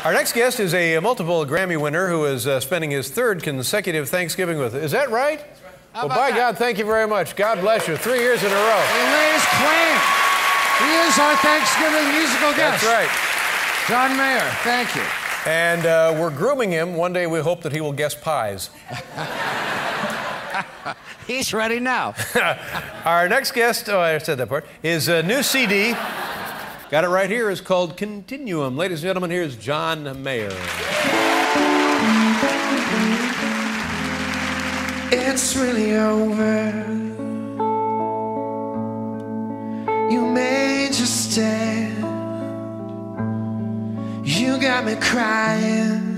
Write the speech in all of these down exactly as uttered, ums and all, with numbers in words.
Our next guest is a multiple Grammy winner who is uh, spending his third consecutive Thanksgiving with us. Is that right? That's right. Well, by that? God, thank you very much. God bless you. Three years in a row. He lays claim. He is our Thanksgiving musical guest. That's right. John Mayer, thank you. And uh, we're grooming him. One day we hope that he will guess pies. He's ready now. Our next guest, oh, I said that part, his uh, new C D, got it right here, is called Continuum. Ladies and gentlemen, here's John Mayer. It's really over. You made your stand. You got me crying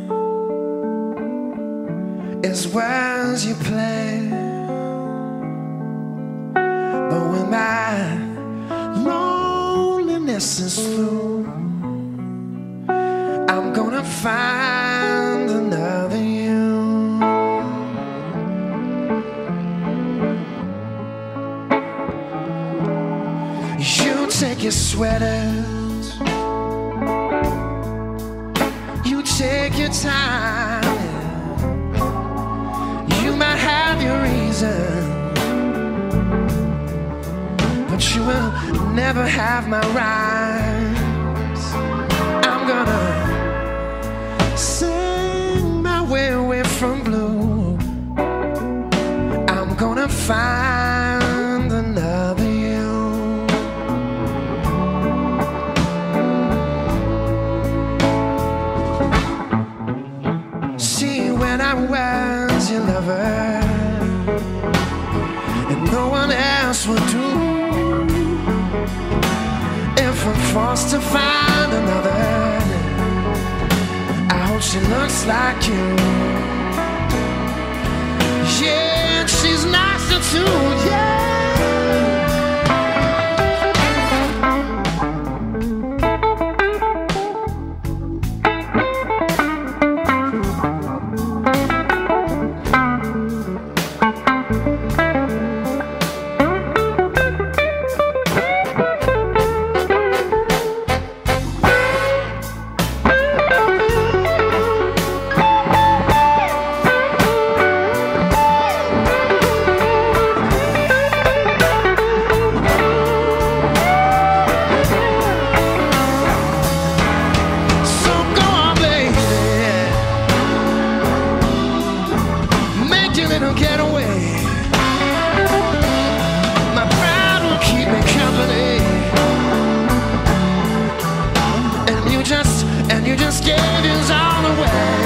as well as you play. But when my loneliness is through, I'm gonna find another you. You take your sweaters, you take your time. You might have your reason, but you will never have my rhymes. I'm gonna sing my way away from blue. I'm gonna find another you. See, when I was your lover and no one else would do, if I'm forced to find another, I hope she looks like you. Yeah, she's nicer too, yeah. You just gave yours all away.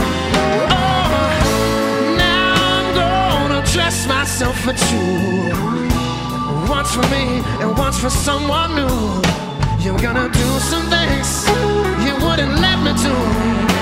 Oh, now I'm gonna dress myself for two. Once for me and once for someone new. You're gonna do some things you wouldn't let me do.